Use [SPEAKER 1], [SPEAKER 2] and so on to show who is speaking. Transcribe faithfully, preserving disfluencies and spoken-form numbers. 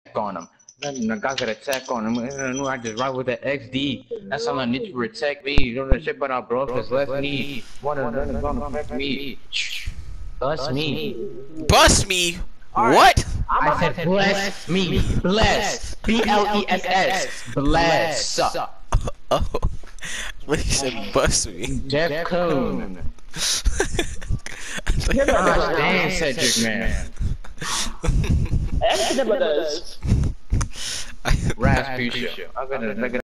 [SPEAKER 1] on him. Then I got a tech on him. I just ride with the X D. That's all I need to protect me. You know that shit, but our bro, cause left me. One of them gonna affect me. Bust me.
[SPEAKER 2] Bust me? What?
[SPEAKER 1] I said bless me. Bless. B L E S S. Bless.
[SPEAKER 2] Oh. When he said bust me.
[SPEAKER 1] Jeff Coon. Gosh damn, Cedric, man.
[SPEAKER 3] I never does.
[SPEAKER 1] Rasputia. I'm gonna.